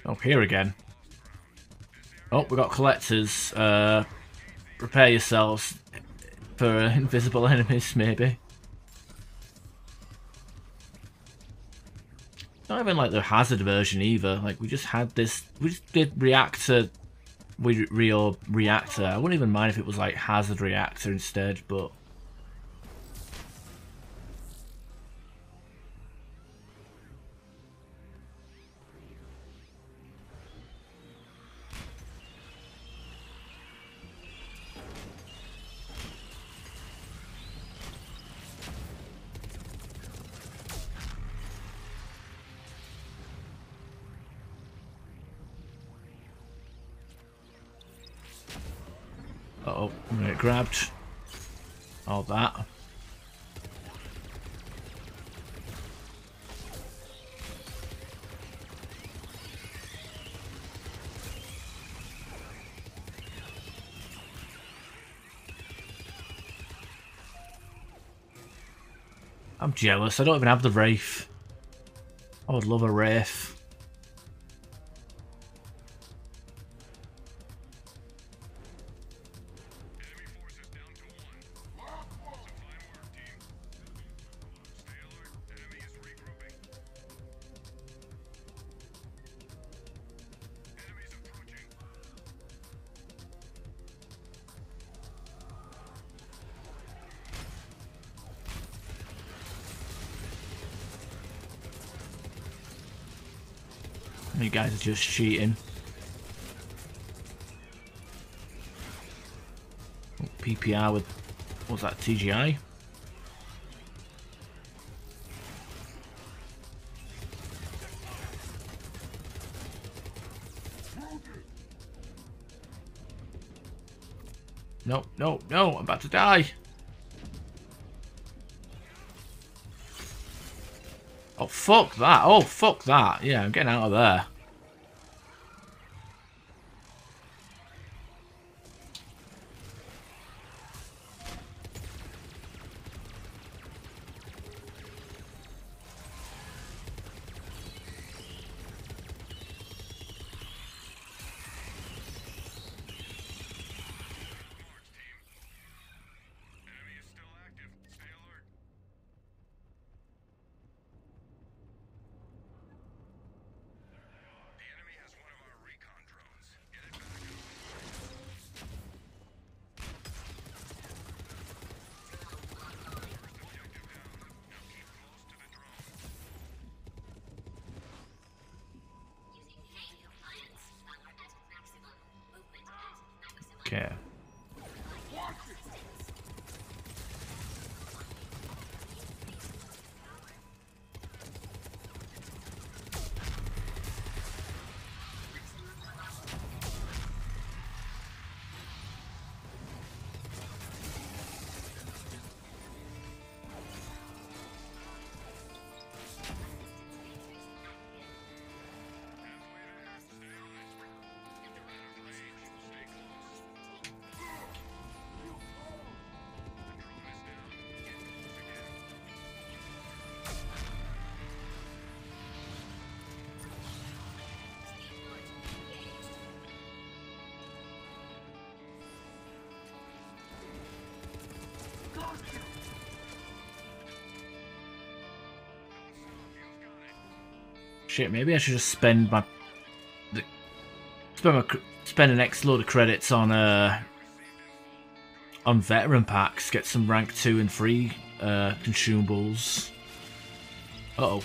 Oh, here again. Oh, we got collectors. Prepare yourselves for invisible enemies, maybe. Not even like the Hazard version either. Like, we just had this. We just did reactor. Real reactor. I wouldn't even mind if it was like Hazard reactor instead, but. Uh-oh, I'm gonna get grabbed. All that. I'm jealous, I don't even have the Wraith. I would love a Wraith. You guys are just cheating. Oh, PPR with, what's that, TGI? No, no, no, I'm about to die. Oh, fuck that. Oh, fuck that. Yeah, I'm getting out of there. Okay. Shit, maybe I should just spend my spend an X load of credits on veteran packs, get some rank 2 and 3 consumables. Uh-oh.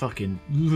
fucking...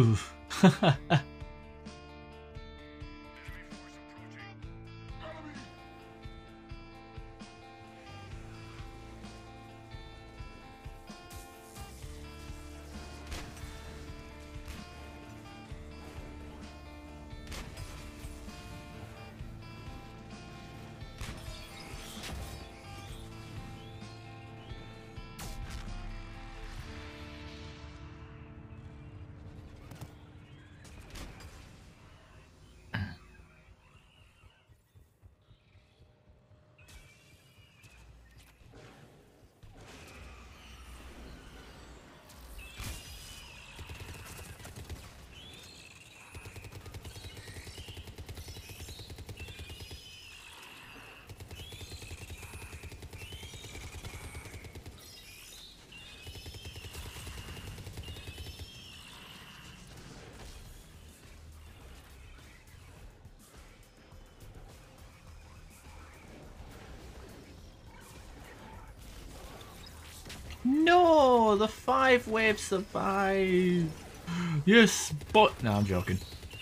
No, the 5 waves survive. Yes, but no, I'm joking.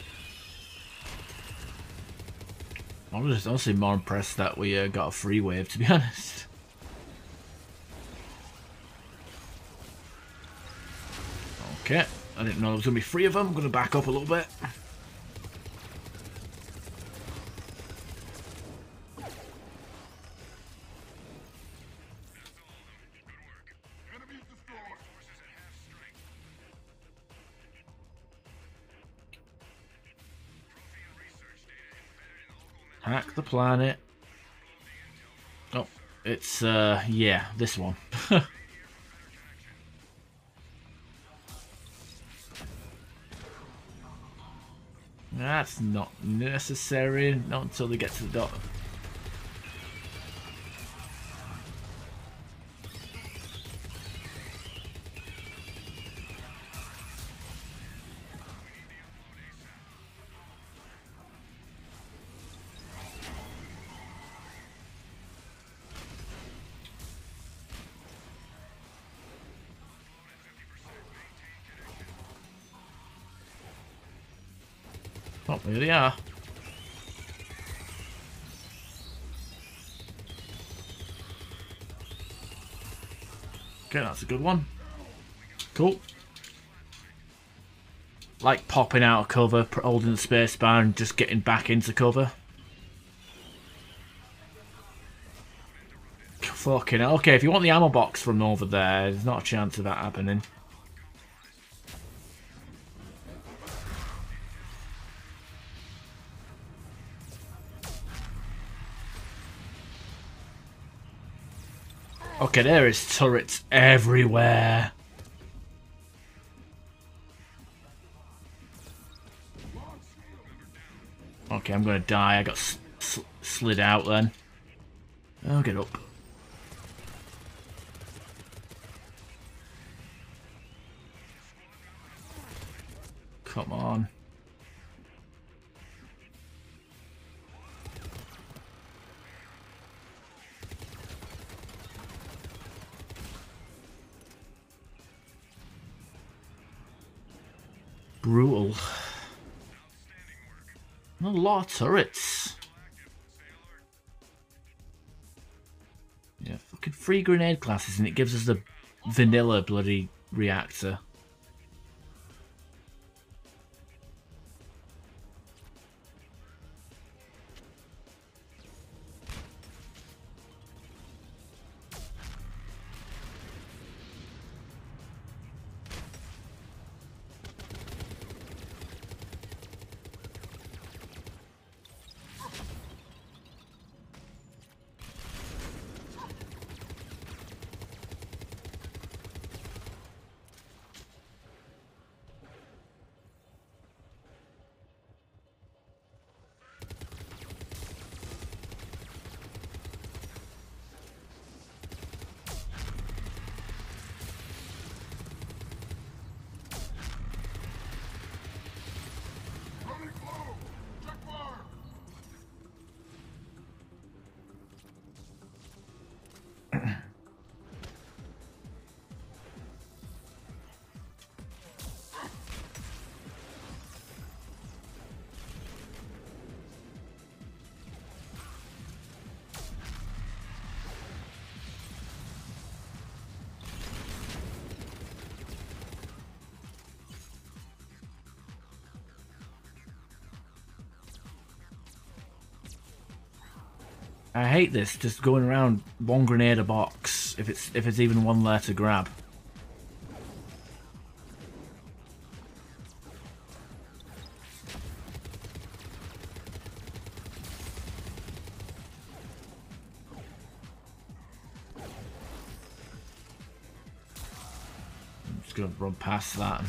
I'm just honestly more impressed that we got a free wave, to be honest. Okay, I didn't know there was going to be 3 of them. I'm going to back up a little bit. Hack the planet. Oh, it's, yeah, this one. That's not necessary, not until they get to the dock. Oh, there they are. Okay, that's a good one. Cool. Like popping out of cover, holding the space bar and just getting back into cover. Fucking hell. Okay, if you want the ammo box from over there, there's not a chance of that happening. Okay, there is turrets everywhere. Okay, I'm gonna die. I got slid out then. I'll get up. Come on. Brutal. A lot of turrets. Yeah, fucking 3 grenade classes and it gives us the vanilla bloody reactor. I hate this, just going around one grenade a box, if it's even one there to grab. I'm just gonna run past that.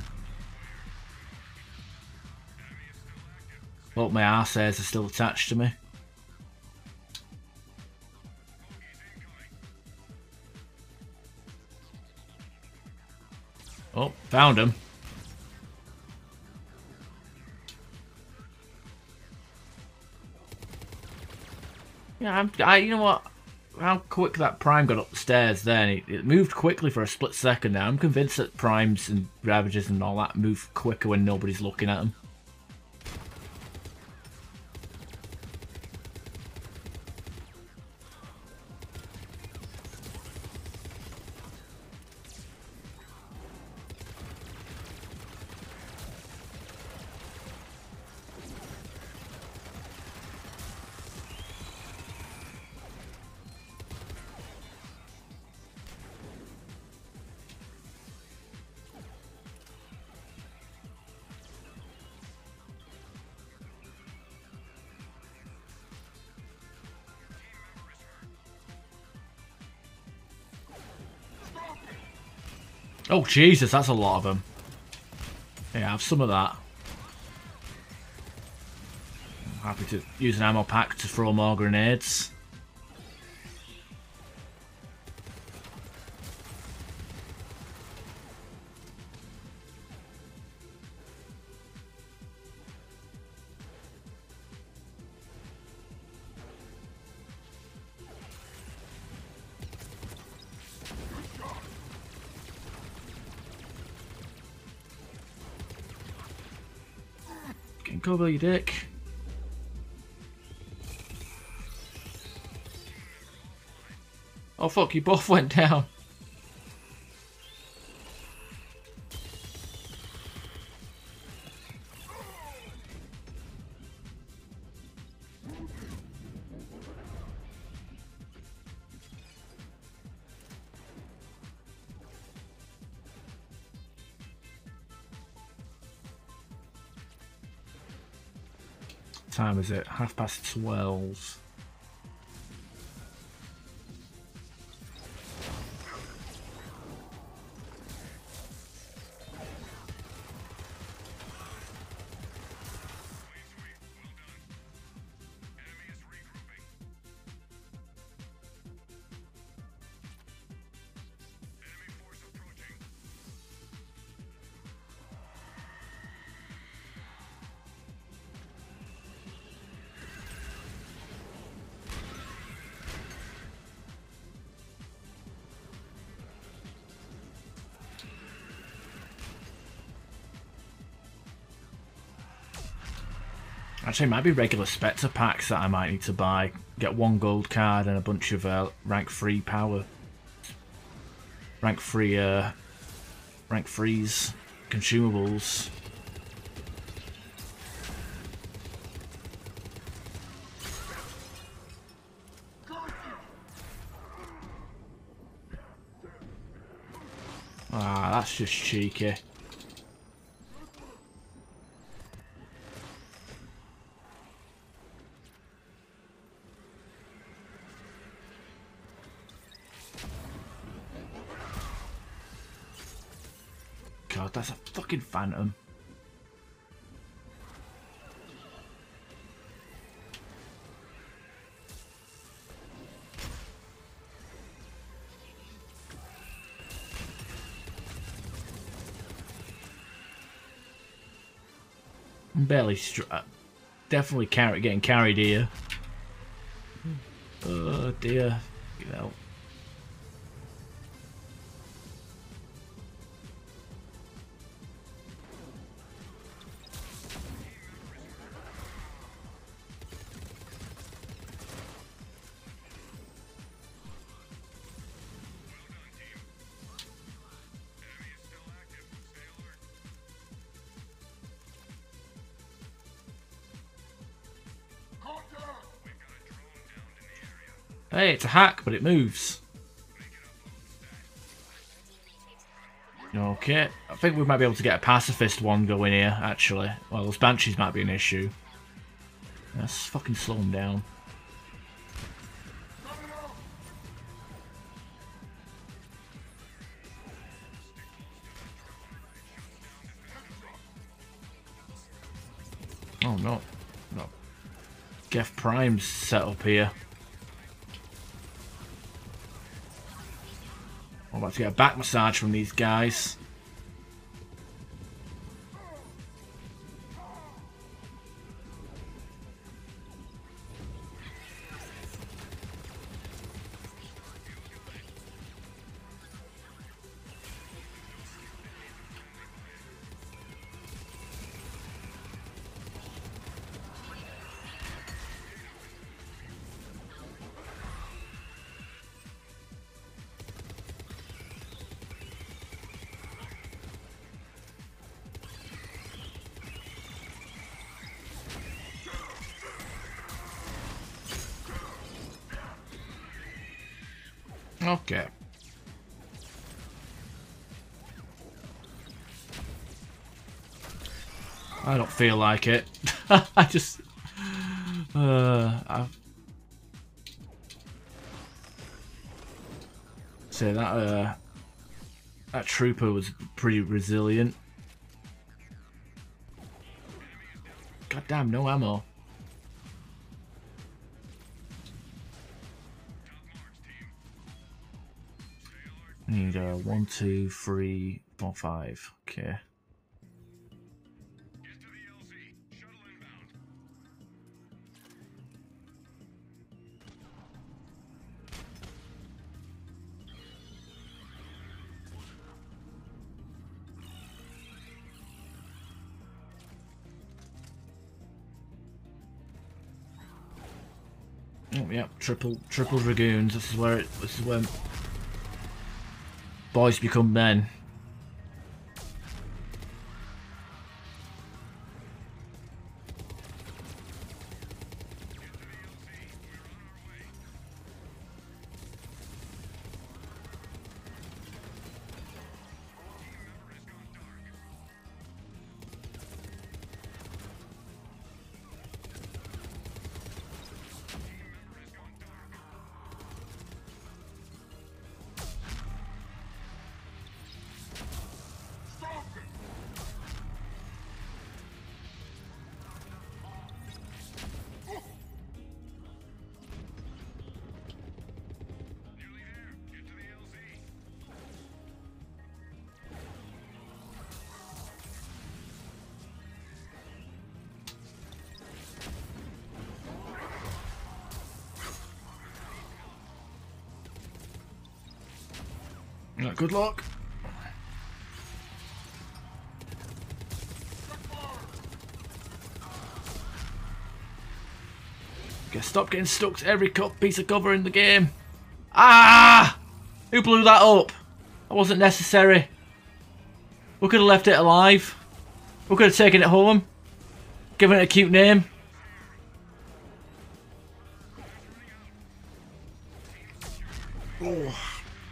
Hope my arse hairs are still attached to me. Oh, found him. Yeah, you know what? How quick that Prime got up the stairs then. It moved quickly for a split second now. I'm convinced that Primes and Ravages and all that move quicker when nobody's looking at them. Oh Jesus, that's a lot of them. Yeah, have some of that. I'm happy to use an ammo pack to throw more grenades. Get cover, you dick. Oh fuck, you both went down. Time is it? 12:30. Actually, it might be regular Spectre packs that I might need to buy. Get one gold card and a bunch of rank 3 power. Rank 3's consumables. Ah, that's just cheeky. God, that's a fucking phantom. I'm barely definitely getting carried here. Oh dear. Get out. Hey, it's a hack, but it moves. Okay, I think we might be able to get a pacifist one going here, actually. Well, those banshees might be an issue. Let's fucking slow them down. Oh no. No. Geth Prime's set up here. I'm about to get a back massage from these guys. Okay. I don't feel like it. I just... say that that trooper was pretty resilient. God damn, no ammo. Need 1, 2, 3, 4, 5. Okay. Oh yeah, triple dragoons. This is where boys become men. Yeah, good luck. Okay, stop getting stuck to every piece of cover in the game. Ah! Who blew that up? That wasn't necessary. We could have left it alive. We could have taken it home. Given it a cute name. Oh.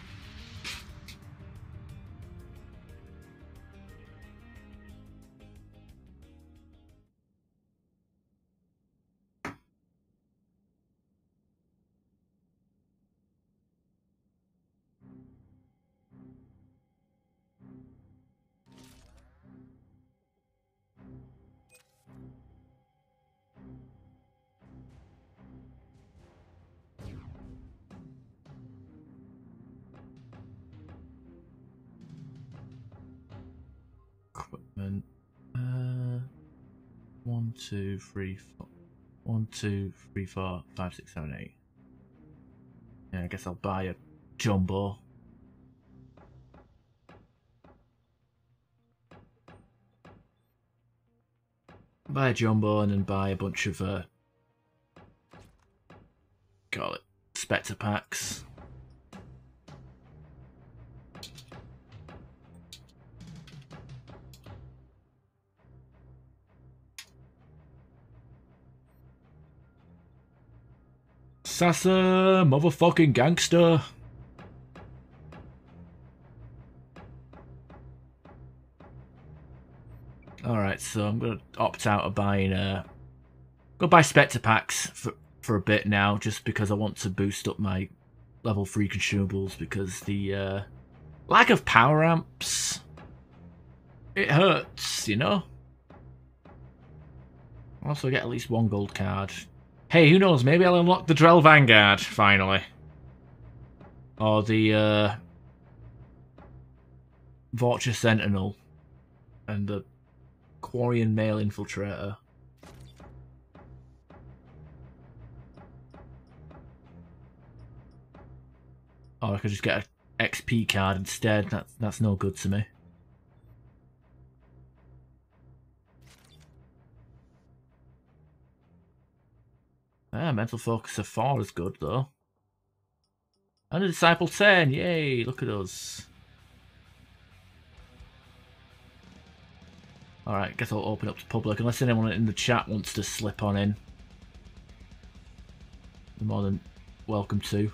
Equipment. 1, 2, 3, 4. 1, 2, 3, 4, 5, 6, 7, 8. Yeah, I guess I'll buy a jumbo. Buy a jumbo and then buy a bunch of call it Spectre packs. Assassin, motherfucking gangster. Alright, so I'm going to opt out of buying... go buy Spectre packs for a bit now, just because I want to boost up my level 3 consumables, because the lack of power amps, it hurts, you know? I'll also get at least 1 gold card. Hey, who knows, maybe I'll unlock the Drell Vanguard, finally. Or the Vorcha Sentinel. And the Quarian Male Infiltrator. Or I could just get an XP card instead. That's no good to me. Mental Focus of 4 is good though. And a Disciple 10, yay, look at us. Alright, guess I'll open up to public, unless anyone in the chat wants to slip on in. You're more than welcome to.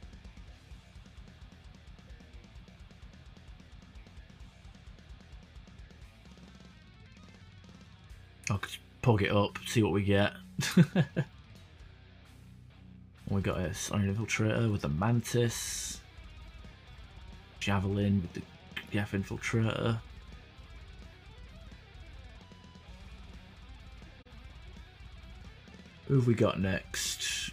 I'll just plug it up, see what we get. We got a Iron Infiltrator with the Mantis. Javelin with the Geth Infiltrator. Who have we got next?